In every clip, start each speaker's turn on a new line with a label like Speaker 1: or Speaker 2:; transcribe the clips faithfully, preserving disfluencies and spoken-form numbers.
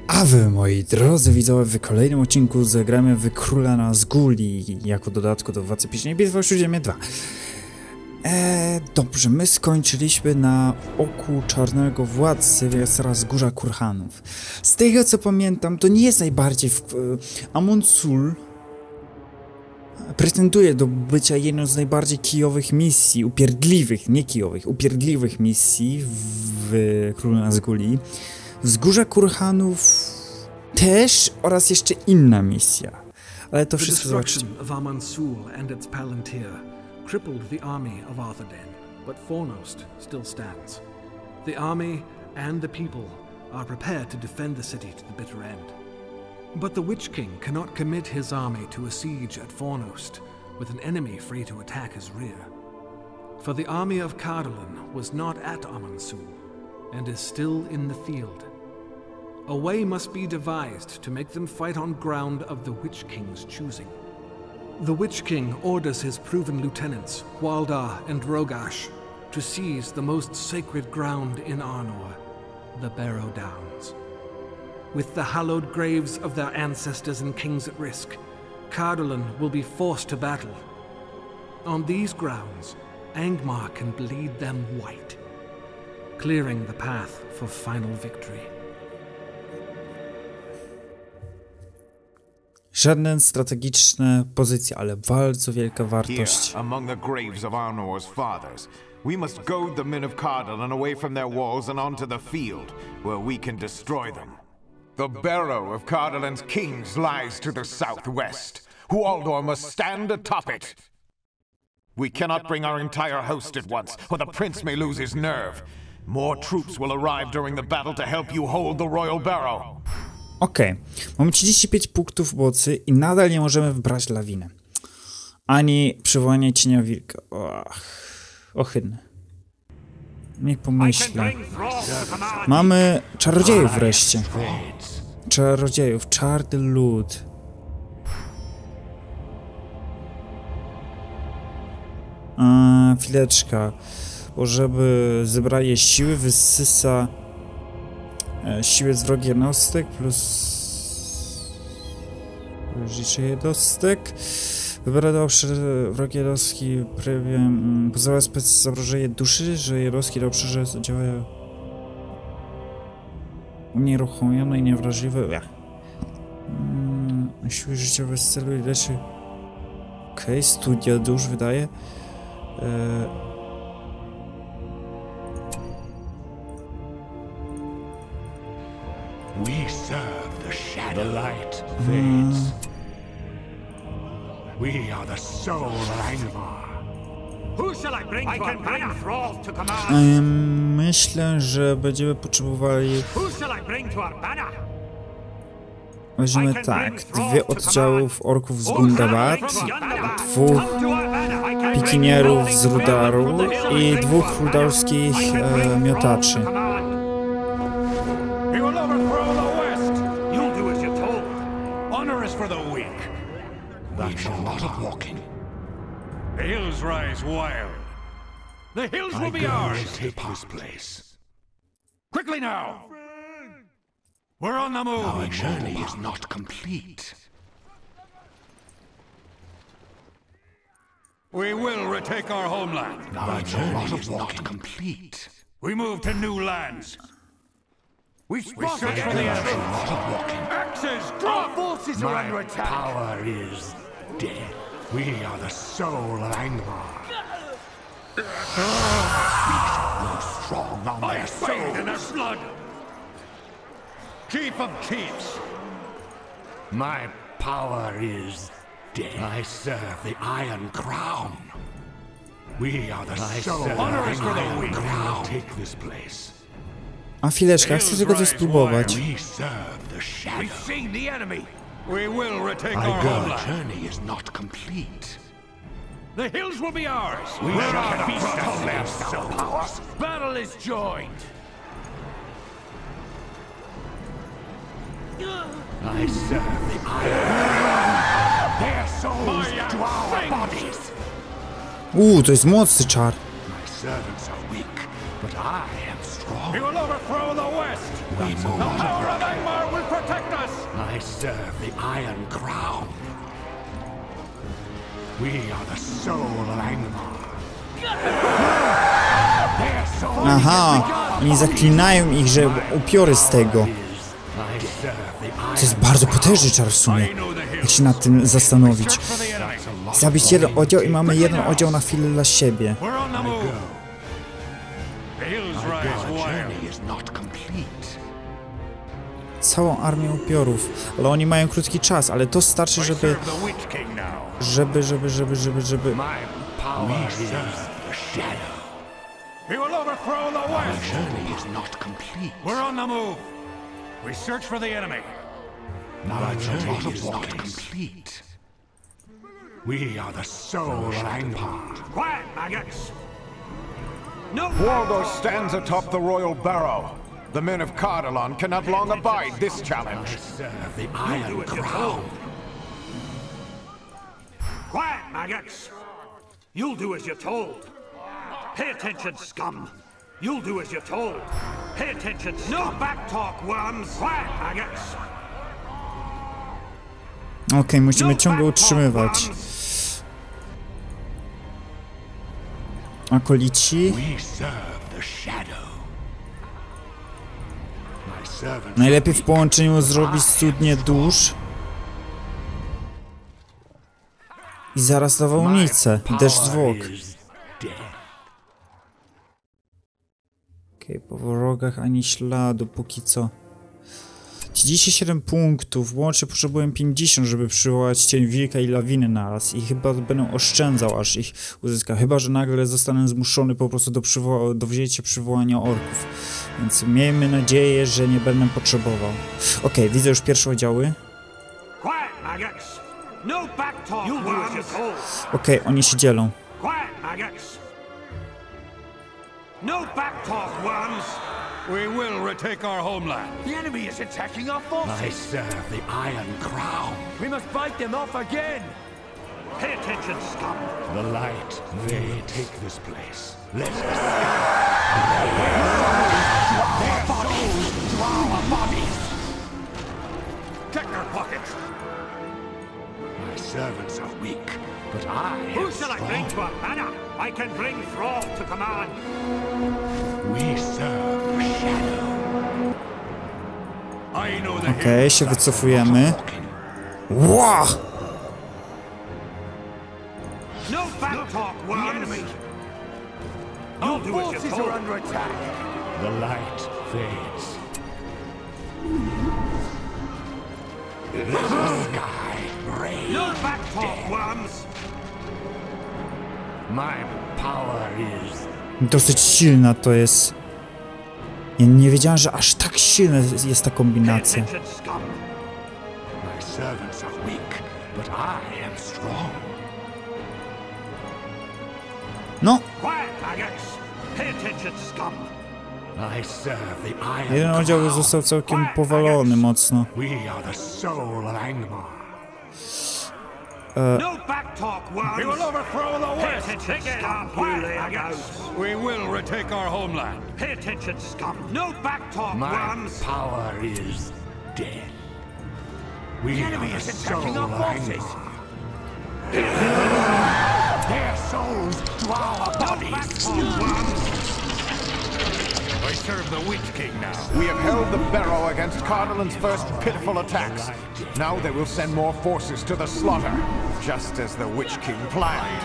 Speaker 1: A wy, moi drodzy widzowie, w kolejnym odcinku zagramy w Króla Nazguli jako dodatku do Władcy Pieśni Bitwa o Śródziemie dwa. Eee, dobrze, my skończyliśmy na oku czarnego władcy Wzgórza Kurhanów. Z tego co pamiętam, to nie jest najbardziej w... Amon Sul pretenduje do bycia jedną z najbardziej kijowych misji, upierdliwych, nie kijowych, upierdliwych misji w Królu Nazguli. Wzgórza Kurhanów też oraz jeszcze inna misja. Ale to wszystko zobaczycie.
Speaker 2: Amon Sul and its Palantir crippled the army of Arthedain, but Fornost still stands. The army and the people are prepared to defend the city to the bitter end. But the Witch King cannot commit his army to a siege at Fornost with an enemy free to attack his rear. For the army of Cardolan was not at Amon Sul and is still in the field. A way must be devised to make them fight on ground of the Witch King's choosing. The Witch King orders his proven lieutenants, Hualdar and Rogash, to seize the most sacred ground in Arnor, the Barrow Downs. With the hallowed graves of their ancestors and kings at risk, Cardolan will be forced to battle. On these grounds, Angmar can bleed them white, clearing the path for final victory.
Speaker 1: Żadne strategiczne pozycje, ale bardzo wielka wartość.
Speaker 3: Here, among the graves of Arnor's fathers, we must goad the men of Cardolan away from their walls and onto the field, where we can destroy them. The barrow of Cardolan's kings lies to the southwest. Hualdor must stand atop it. We cannot bring our entire host at once, or the prince may lose his nerve. More troops will arrive during the battle to help you hold the royal barrow.
Speaker 1: Okej, okay. Mamy trzydzieści pięć punktów mocy i nadal nie możemy wybrać lawiny. Ani przywołanie cienia wilka. Och, ohydne. Niech pomyślę. Mamy czarodziejów wreszcie. Czarodziejów, czarny lud. A, chwileczka. Bo żeby zebrali siły, wysysa e, siłę z wrogich jednostek plus liczy jednostek. Wybiera do obszary wrogie jednostki mm, pozwala zamrożenie duszy, że jednostki do obszarze działają unieruchomione i niewrażliwe. Ja. Mm, siły życiowe z celu i leczy. Okej, okay, studia dusz wydaje. E
Speaker 4: We serve the shadow. The light fades. We are the soul of Angmar. Who shall I bring to our banner? Thralls to command.
Speaker 1: Myślę, że będziemy potrzebowali.
Speaker 4: Who shall I bring to our banner?
Speaker 1: Weźmiemy tak, dwie oddziałów orków z Gundabad, dwóch pikinierów z Rudaru i dwóch rudarskich e, miotaczy.
Speaker 4: That shall not of walking. The hills rise wild. The hills will be ours. Take this place. Quickly now! We're on the move. Our journey is not complete. We will retake our homeland. Our journey is not complete. We move to new lands. We search for the enemy. Axes, drop! Our forces are under attack. Power is dead. We are the soul of Angmar. We shall grow strong on their souls. In their blood. Chief of chiefs. My power is dead. I serve the Iron Crown. We are the soul of Honor is for the weak. Take this place.
Speaker 1: A chwileczkę, chcę tylko coś spróbować.
Speaker 4: We will retake our homeland. Our journey is not complete. The hills will be ours. We shall feast on their souls. Battle is joined. I serve the Iron. Their souls to our bodies.
Speaker 1: Uuu, to jest mocny czar.
Speaker 4: My servants are weak, but I am strong. We will overthrow the West. We move. The power of Angmar will protect. serve the Iron Crown. We are the soul of Angmar.
Speaker 1: Aha, oni zaklinają ich, że upiory z tego. To jest bardzo potężny czar w sumie, jak się nad tym zastanowić. Zabić jeden oddział i mamy jeden oddział na chwilę dla siebie. Całą armię upiorów, ale oni mają krótki czas, ale to starczy, żeby... Żeby, żeby, żeby, żeby, żeby...
Speaker 4: He will overthrow the West. Our journey is not complete. We're on the move. We search for the enemy. Our journey is not complete. We are the soul of Angmar. Quiet, maggots! No.
Speaker 3: Waldo stands atop the royal barrow. The men of Cardalon cannot long abide this challenge.
Speaker 4: Serve the Iron Crown.
Speaker 5: Quiet, maggots! You'll do as you're told. Pay attention, scum! You'll do as you're told. Pay attention, scum. No back talk, worms! Quiet, maggots!
Speaker 1: Okej, okay, musimy ciągle utrzymywać. Akolici. Najlepiej w połączeniu zrobić studnię dusz. I zaraz nawałnicę. Deszcz zwłok. Okej, okay, po wrogach ani śladu, póki co. trzydzieści siedem punktów, łącznie potrzebuję pięćdziesiąt, żeby przywołać cień wilka i lawiny naraz. I chyba będę oszczędzał, aż ich uzyska. Chyba że nagle zostanę zmuszony po prostu do, przywo do wzięcia przywołania orków. Więc miejmy nadzieję, że nie będę potrzebował. Okej, okay, widzę już pierwsze oddziały. Okej, okay, oni się dzielą.
Speaker 5: No back talk, worms!
Speaker 4: We will retake our homeland.
Speaker 5: The enemy is attacking our forces!
Speaker 4: I serve the Iron Crown.
Speaker 5: We must fight them off again! Pay attention, scum!
Speaker 4: The light, they take this place. Let us...
Speaker 5: Their bodies! To our bodies! Check their pockets!
Speaker 4: My servants are weak, but I am
Speaker 5: Who shall
Speaker 4: strong.
Speaker 5: I bring to our banner? I can bring Thrall to command.
Speaker 4: We serve the shadow. I know the
Speaker 1: Okej, okay, się wycofujemy. Wow!
Speaker 5: No back talk, worms! Our forces are under attack.
Speaker 4: The light fades. The sky rains.
Speaker 5: No back talk, worms!
Speaker 4: My power is...
Speaker 1: Dosyć silna to jest. Ja nie wiedziałem, że aż tak silna jest ta kombinacja.
Speaker 4: My servants are weak, but I am strong.
Speaker 1: No! Jeden oddział został całkiem powalony mocno. E...
Speaker 5: No back talk, worms! We will overthrow the West! Pick it up, you maggots!
Speaker 4: We will retake our homeland.
Speaker 5: Pay attention, scum! No back talk, worms!
Speaker 4: My power is dead. We
Speaker 5: the enemy is attacking our forces!
Speaker 4: Their souls to our bodies!
Speaker 5: No back talk, worms!
Speaker 4: I serve the Witch King now.
Speaker 3: We have held the Barrow against Cardalan's first pitiful attacks. Now they will send more forces to the slaughter, just as the Witch King planned.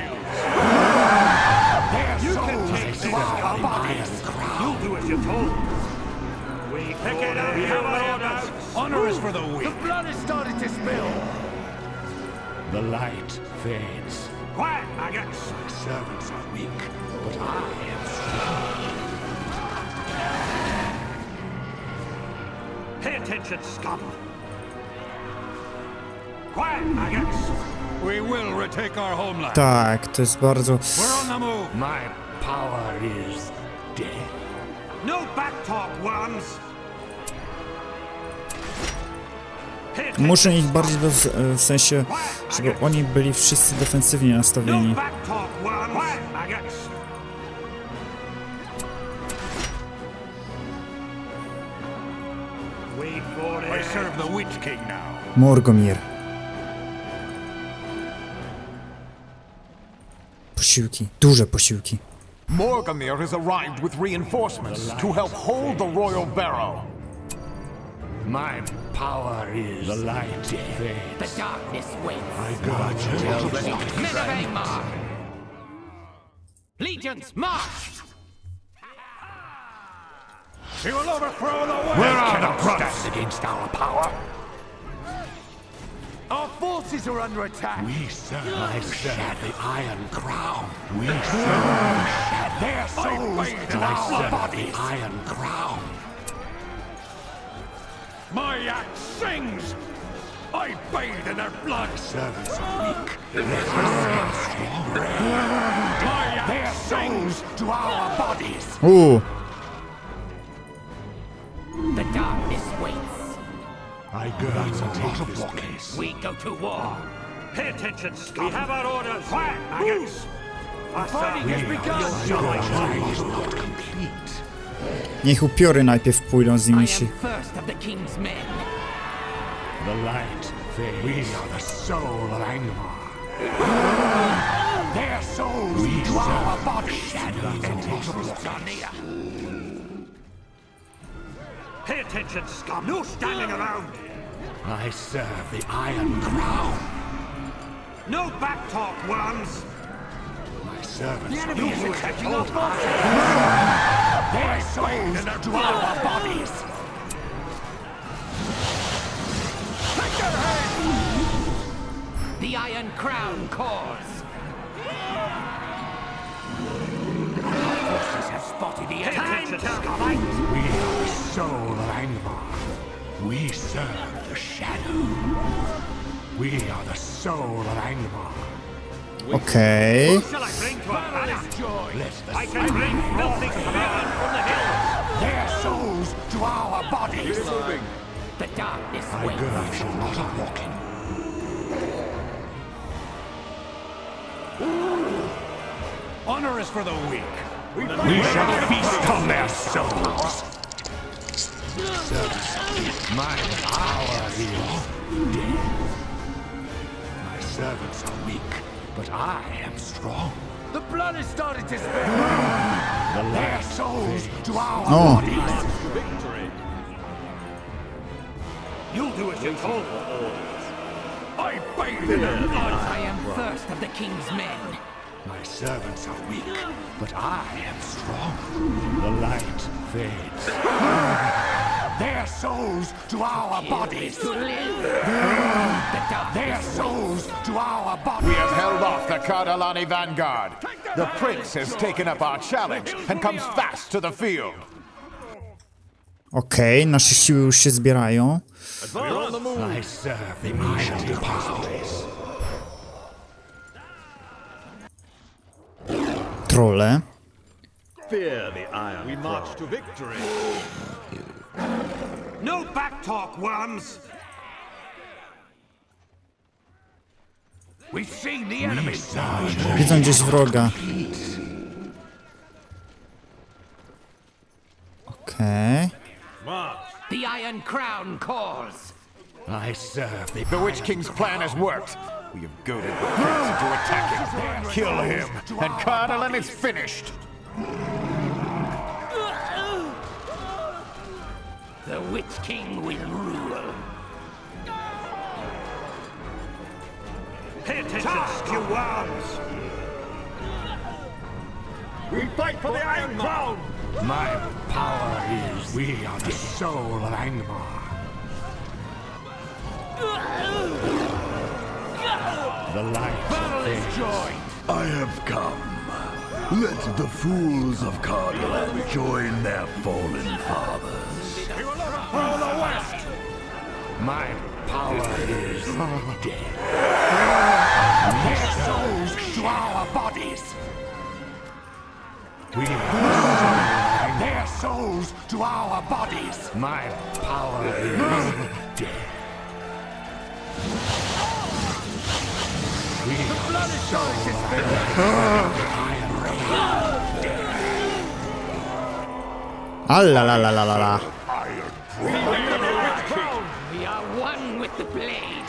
Speaker 5: You can take this, our bodies. You'll do as you're told. We pick it up, we have orders.
Speaker 4: Honor is for the weak.
Speaker 5: The blood is starting to spill.
Speaker 4: The light fades.
Speaker 5: Quiet, maggots.
Speaker 4: My servants are weak, but I am strong.
Speaker 5: Pay attention, scum! Quiet, maggots!
Speaker 4: We will retake our homeland.
Speaker 1: Tak, to jest bardzo...
Speaker 4: We're on the move. My power is dead.
Speaker 5: No back talk, worms!
Speaker 1: Muszę ich bardziej do, w sensie, żeby oni byli wszyscy defensywnie nastawieni.
Speaker 5: No back talk, worms! Quiet, maggots! Wait for for
Speaker 4: I
Speaker 5: it.
Speaker 4: serve the Witch King now.
Speaker 1: Morgomir. Posiłki. Duże posiłki.
Speaker 3: Morgomir has arrived with reinforcements to help hold the royal barrow.
Speaker 4: My power is the light.
Speaker 6: The darkness waits.
Speaker 4: I got you.
Speaker 6: Men of Angmar! Legions, march!
Speaker 4: He will overthrow the world. Where are the props against our power?
Speaker 5: Our forces are under attack.
Speaker 4: We serve I serve the Iron Crown. We serve the shadow. Their souls to our bodies. The Iron Crown. My axe sings. I bathe in their blood. Servants are weak. My axe sings to our bodies.
Speaker 1: Uuu.
Speaker 6: The darkness waits.
Speaker 4: I gird and take this place.
Speaker 6: We go to war.
Speaker 5: Pay attention, scum. We have our orders. Quiet, maggots. Our fighting has begun.
Speaker 4: Your is not complete.
Speaker 1: Niech upiory najpierw pójdą z
Speaker 6: I
Speaker 1: nimi
Speaker 6: am
Speaker 1: się.
Speaker 6: first of the king's men.
Speaker 4: The light fades. We are the soul of Angmar. Their souls we to our body. Shadows and near.
Speaker 5: Pay attention, scum. No standing around.
Speaker 4: I serve the Iron Crown.
Speaker 5: No back talk, worms.
Speaker 4: My servants
Speaker 5: The enemy is attacking our forces.
Speaker 4: their souls to our bodies.
Speaker 5: Take their heads.
Speaker 6: The Iron Crown calls. Our forces have spotted the
Speaker 5: Pay
Speaker 6: enemy.
Speaker 5: attention, scum.
Speaker 4: We are the soul of Angmar. We serve the shadow. We are the soul of Angmar.
Speaker 1: Okej.
Speaker 5: Who shall I bring to our banner? I can bring filthy Smearland from the hill.
Speaker 4: Their souls to our bodies.
Speaker 6: The darkness
Speaker 4: I
Speaker 6: waits.
Speaker 4: gird shall not have walking. Honor is for the weak. We shall feast on their souls. My power is dead. My servants are weak, but I am strong.
Speaker 5: The blood is starting to spill.
Speaker 4: Their souls to our
Speaker 1: Oh.
Speaker 4: bodies.
Speaker 5: You'll do as you're told.
Speaker 4: I bathe in their blood.
Speaker 6: I am first of the king's men.
Speaker 4: My servants are weak, but I am strong. The light fades. Their souls to our bodies.
Speaker 6: To live. The darkness
Speaker 4: Their souls to our
Speaker 3: We
Speaker 4: bodies.
Speaker 3: have held off the Cardalani vanguard. The prince has taken up our challenge and comes fast to the field.
Speaker 1: Okej, nasze siły już się zbierają.
Speaker 4: I serve the Iron Depositories.
Speaker 1: Trolle.
Speaker 7: Fear the Iron We march to victory.
Speaker 5: No back talk, worms.
Speaker 4: We've seen the enemy surge.
Speaker 1: Widzą gdzieś wroga. Okej.
Speaker 6: The Iron Crown calls.
Speaker 4: I serve the
Speaker 3: The Witch King's plan has worked. We have goaded the prince into attacking. Kill him, and Cardalan is finished.
Speaker 6: The Witch King will rule.
Speaker 5: Pay attention, you worms.
Speaker 7: We fight for the Iron Crown.
Speaker 4: My power is we are the soul of Angmar. The light fades.
Speaker 8: I have come. Let the fools of Cardalan join their fallen fathers.
Speaker 4: From the west. My power is dead. Their souls to our bodies. We are their souls to our bodies. My power is dead. We the blood is
Speaker 1: Alla la la la la la.
Speaker 4: We are the Witch King.
Speaker 6: the blade.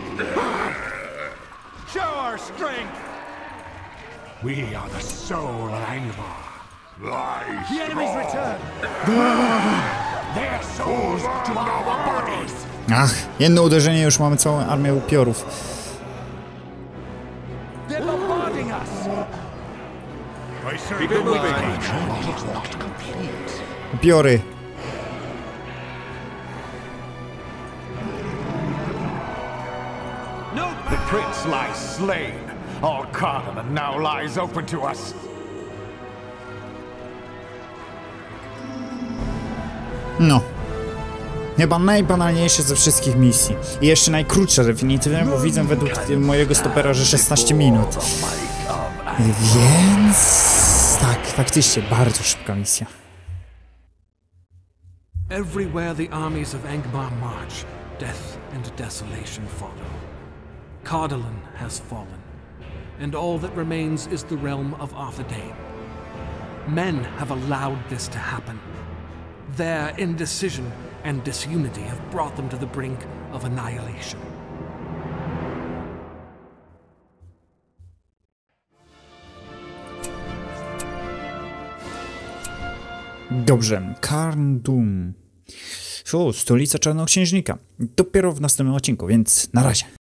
Speaker 4: Show our strength! We are the soul of Angmar.
Speaker 8: Lie
Speaker 4: The enemy's
Speaker 8: strong.
Speaker 4: return!
Speaker 8: Their souls to our bodies.
Speaker 1: Ach, jedno uderzenie, już mamy całą armię upiorów.
Speaker 4: They're bombarding us! I serve
Speaker 7: Keep it moving.
Speaker 8: Not complete.
Speaker 1: Upiory.
Speaker 5: No
Speaker 3: The prince lies slain. All Cardolan now lies open to us.
Speaker 1: No. Chyba najbanalniejsze ze wszystkich misji. I jeszcze najkrótsza definitywnie, bo widzę według mojego stopera, że szesnaście minut. Więc... tak, faktycznie bardzo szybka misja.
Speaker 2: Everywhere the armies of Angmar march, death and desolation follow. Cardolan has fallen, and all that remains is the realm of Arthedain. Men have allowed this to happen. Their indecision and disunity have brought them to the brink of annihilation.
Speaker 1: Dobrze, Carndum. O, stolica Czarnoksiężnika. Dopiero w następnym odcinku, więc na razie.